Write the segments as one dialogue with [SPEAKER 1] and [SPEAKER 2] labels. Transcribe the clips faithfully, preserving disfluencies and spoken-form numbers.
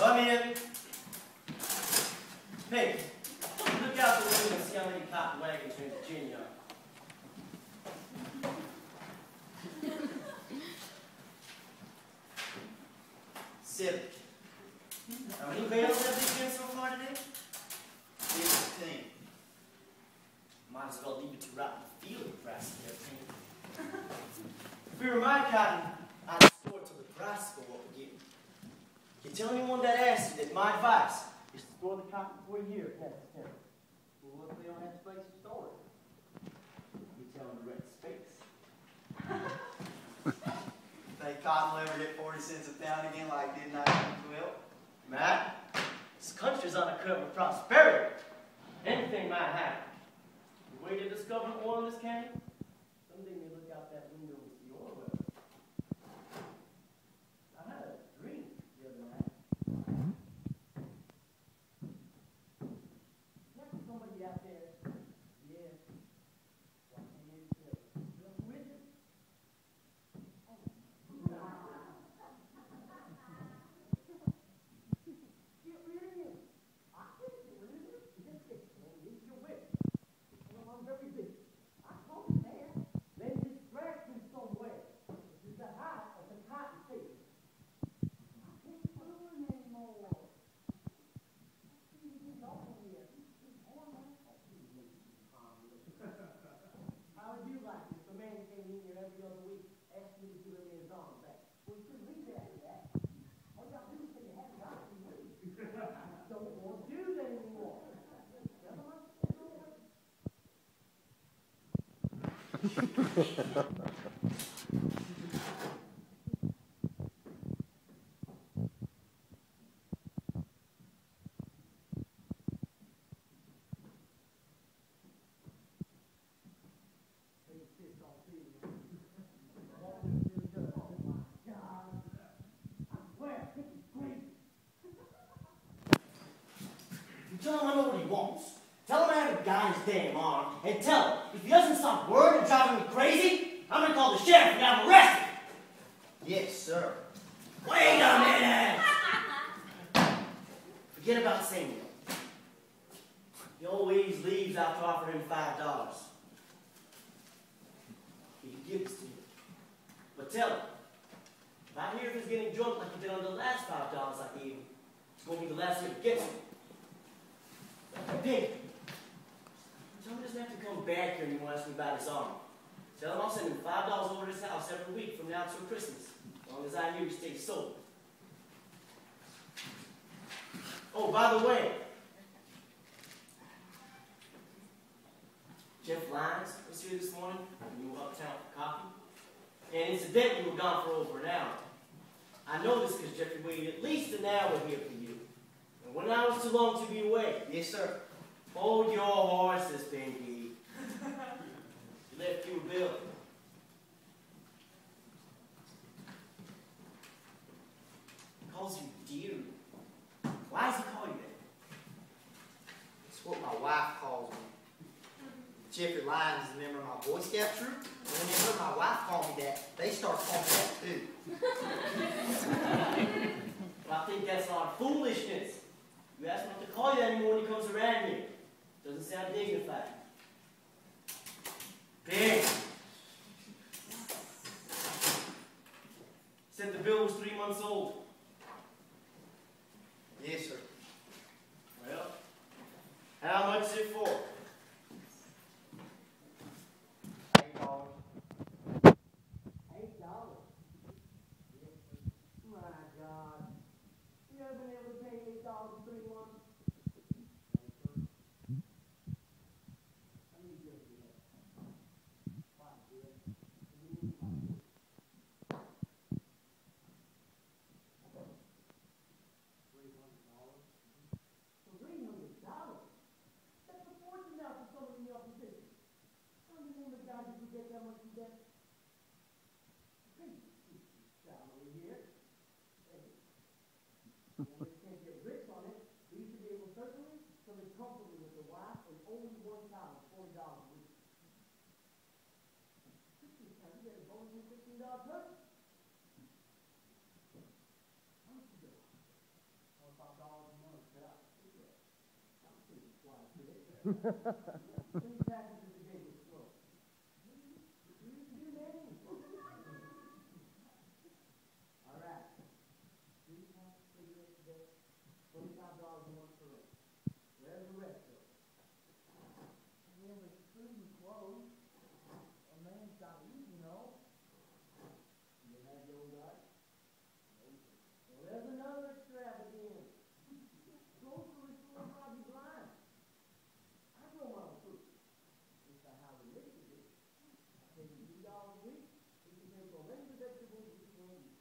[SPEAKER 1] Come in. Hey, look out the window and see how many cotton wagons are in Virginia. Seven. How many bales have they been so far today? Fifteen. Might as well leave it to rot in the field and price of their team. If we were my cotton, I'd store it till the price go up again. You tell anyone that asks you that my advice is to store the cotton for a year if necessary. Well, what if they don't have space to store it? You tell them to rent space.
[SPEAKER 2] Think cotton will ever get forty cents a pound again like it did in nineteen twelve?
[SPEAKER 1] Matt, this country's on a curve of prosperity. Anything might happen. The way they discover oil in this canyon, someday they look out that window and see oil wells. I had a dream the other night. There's somebody out there. Yeah. Walking in the hill. Who is it? Get rid of him. I can't get rid of him. Just get him. He's your whip. I'm very busy. I told him there. Then distract him somewhere. This is the height of the cotton season. I can't do him anymore. He's over here. He's on that. How would you like it if a man came in here every other week, asked me to give him his arm back? Well, you couldn't leave it after that. All you got to do is say you haven't got it, you leave. Don't want to do that anymore. Tell him I'm still over. Tell him I know what he wants. Tell him I have a guy in his damn arm. And tell him, if he doesn't stop worrying and driving me crazy, I'm going to call the sheriff and have him arrested. Yes, sir. Wait a minute! Forget about Samuel. He always leaves after offering him five dollars. He can give this to you. But tell him, if I hear if he's getting drunk like he did on the last five dollars I gave him, it's going to be the last year he gets him. Pink, tell him he doesn't have to come back here anymore and ask me about his arm. Tell him I'll send him five dollars over to his house every week from now till Christmas, as long as I knew he stays sober. Oh, by the way, Jeff Lyons was here this morning when you were uptown for coffee. And incidentally, you were gone for over an hour. I know this because Jeffrey waited at least an hour here for you. And one hour's too long to be away. Yes, sir. Hold your horses, Pinky. You left you a bill. He calls you dear. Why does he call you that?
[SPEAKER 2] It's what my wife calls me. Jeffrey Lyons is a member of my Boy Scout troop. And when they heard my wife call me that, they start calling me that too.
[SPEAKER 1] Well, I think that's a lot of foolishness. You ask him not to call you that anymore when he comes around here. Doesn't sound dignified. Big. Said the bill was three months old.
[SPEAKER 2] Yes, sir.
[SPEAKER 1] Well, how much is it for?
[SPEAKER 2] Eight dollars.
[SPEAKER 1] Eight dollars? My God. You ever been able to pay eight dollars in three months? How many bills do you have? Five bills. You need five bills. Three hundred dollars.
[SPEAKER 2] Three passes a day was slow. You used to do names. All right. Three passes cigarettes a day, twenty-five dollars a month for rent. Where's the rest go? Yeah, but food and clothes. A man's got to eat, you know. You have your own life. Well, there's another extravagance. Grocery store probably blind. I grow my own food. It's the how we make it. I pay you two dollars a week. You can take so many vegetables as you can eat.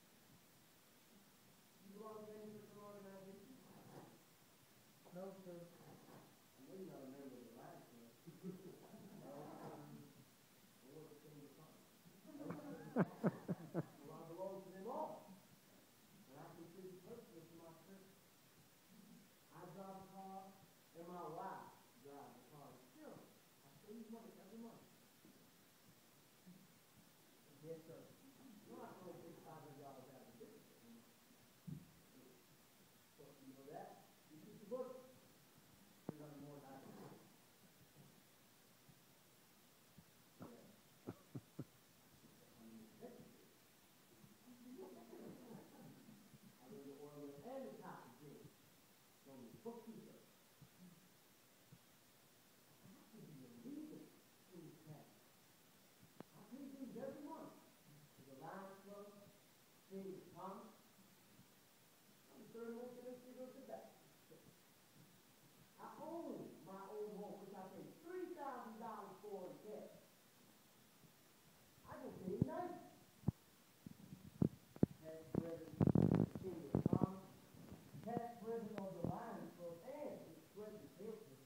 [SPEAKER 2] You belong to any certain organization? No, sir. I know you're not a member of the Lions Club. No, um, or the Chamber of Commerce. No, sir. Well, I belong to them all. And I contribute personally to my church. I drive a car, and my wife drives a car. Still, I save money every month. Yes, sir. You're not going to take five hundred dollars out of the business every month. Well, you know that? You keep the book. You're going to more than I can do. I read the oil and the cotton gin. So the bookkeeper. I could be a leader in this town. I pay things every month. To the Lions Club, Chamber of Commerce. I'm the third most interested of the back. I own my own home, which I pay three thousand dollars for in cash. I don't pay nothing. Past president of the Chamber of Commerce, past president of the Lions Club, and its president salesman.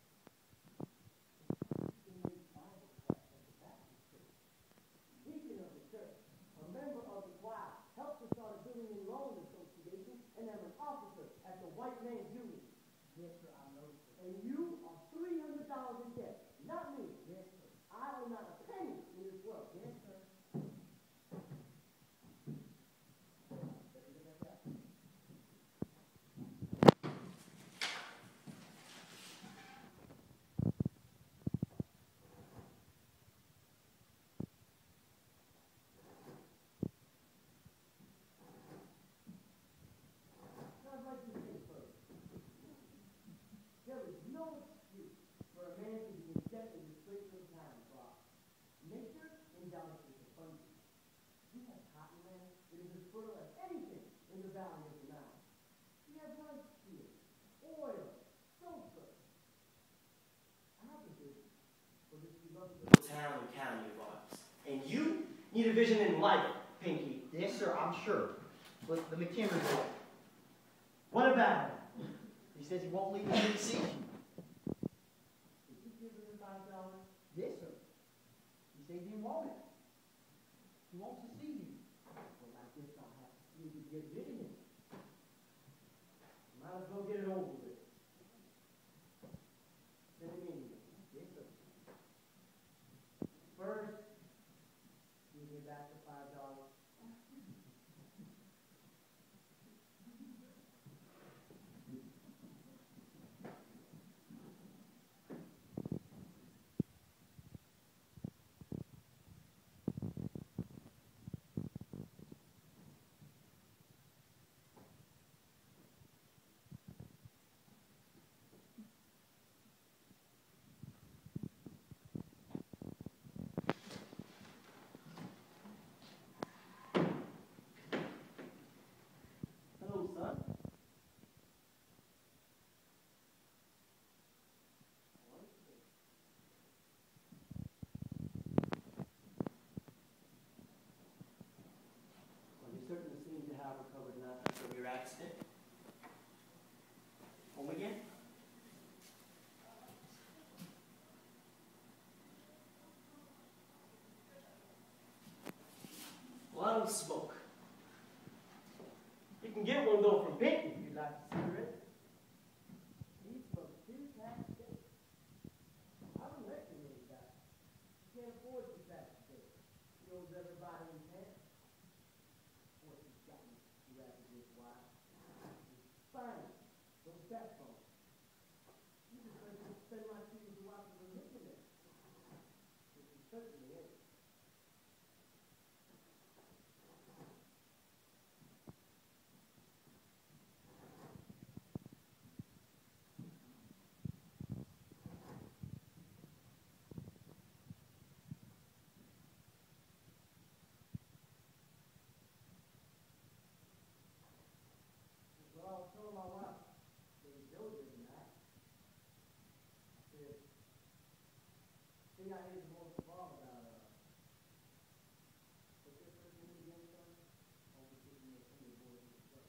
[SPEAKER 2] He made Bible class at the Baptist church. Deacon of the church, a member of the choir, helped to start a building and loan association, and I'm an officer at the White Man's Union. Yes, sir, I know, sir. And you are three hundred dollars in debt. Not me. Yes, sir. I owe not a penny in this world. Yes, sir. I'd like to say first, there is no excuse for a man to be in debt in the straight of time clock. Nature endowed us with abundance. We have cotton land that is as fertile as anything in the valley of the Nile. We have rice fields, oil, sulfur. I have a vision for this beloved little town and county of ours. And you need a vision in life, Pinky. Yes, sir, I'm sure. But the McHenry boy. What about him? He says he won't leave until he sees you. Did you give him five dollars? Yes, sir. He said he didn't want it. He wants to see you. Well, I guess I'll have to see if you get rid of him. Might as well get it over with. Send him in. Yes, sir. First, give me back the five dollars. Hello, son. Well, you certainly seem to have recovered nothing from your accident. Home again? Well, I don't smoke. You can get one though from Pinky if you'd like a cigarette. He's from two packs a day. I don't reckon he's got. He can't afford two packs a day. He owes everybody in town. Of course, he's gotten rather his wife. He's fine. No backbone. He's a very good spend my seasons watching religion in. Which it certainly is. Well, I was telling my wife, being diligent in that, I said, thing I hate the most of all about, uh, what's your first name again, son? Oh, we're taking your son, your boy, your son.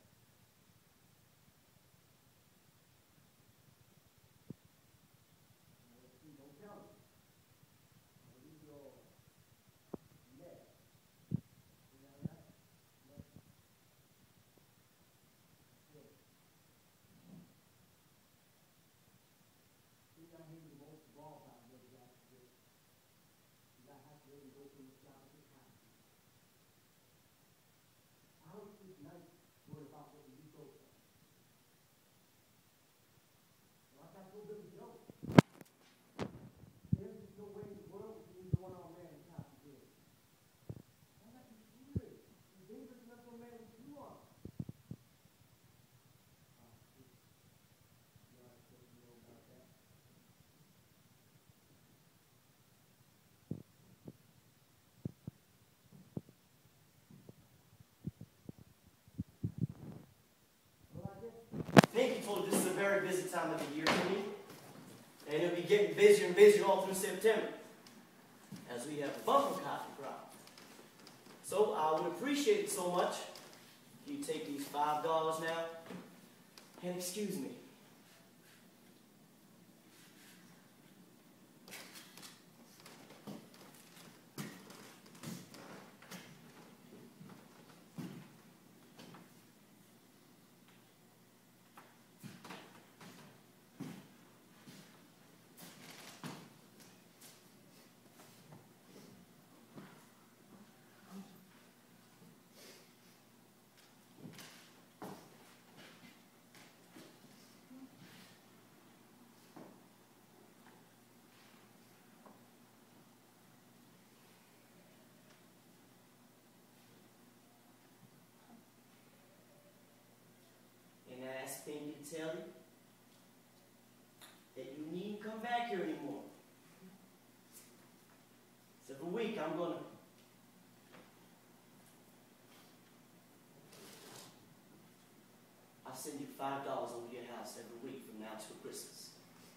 [SPEAKER 2] Now, let's see, don't tell me. I'll leave your neck. You know that? Neck. Good. Thing I hate the most of all about what you have to do is I have to really go through the job at the time. I don't sleep nights worried about what you go for. Like I told Billy Joe, there's just no way in the world we can use a one-armed man in Copy Grove. Why not be serious? He's dangerous enough for a man with two arms. Ah, see. You know, I suppose you know about that. Well, I guess
[SPEAKER 1] Pinky told this is a very busy time of the year for me, and it'll be getting busier and busier all through September, as we have a bumper coffee crop. So I would appreciate it so much if you take these five dollars now and excuse me. And I asked Pinky to tell you that you needn't come back here anymore. So every week I'm gonna I'll send you five dollars over to your house every week from now till Christmas.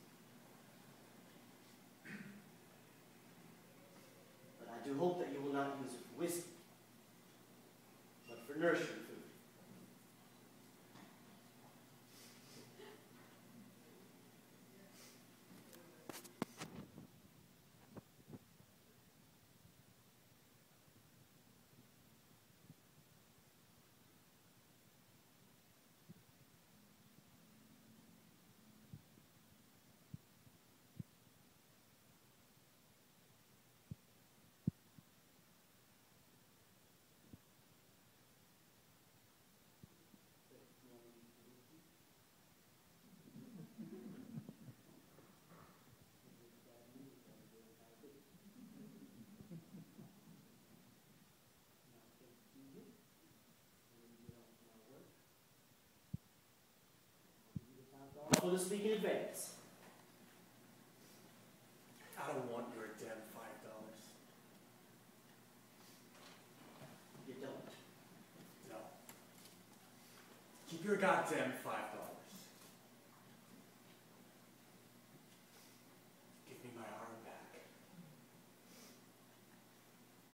[SPEAKER 1] But I do hope that you will not use it for whiskey, but for nursery food. For this week in advance.
[SPEAKER 3] I don't want your damn five dollars.
[SPEAKER 1] You don't.
[SPEAKER 3] No. Keep your goddamn five dollars.